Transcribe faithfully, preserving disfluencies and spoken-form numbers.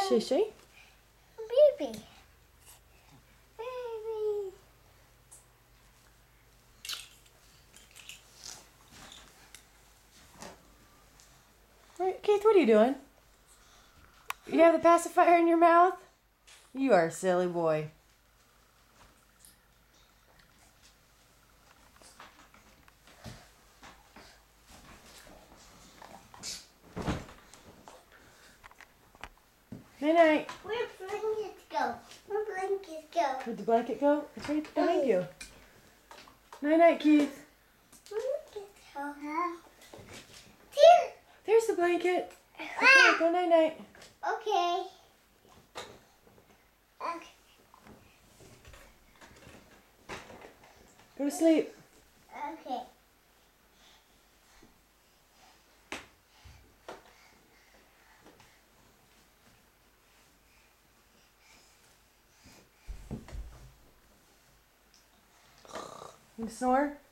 Shay Shay? Baby. Baby. Right, Keith, what are you doing? You have the pacifier in your mouth? You are a silly boy. Night night. Where'd blankets go? Where'd blankets go? Where'd the blanket go? It's right behind you. Night night, Keith. Blankets go. Here. There's the blanket. Okay, Ah. go night night. Okay. Okay. Go to sleep. Okay. You snore?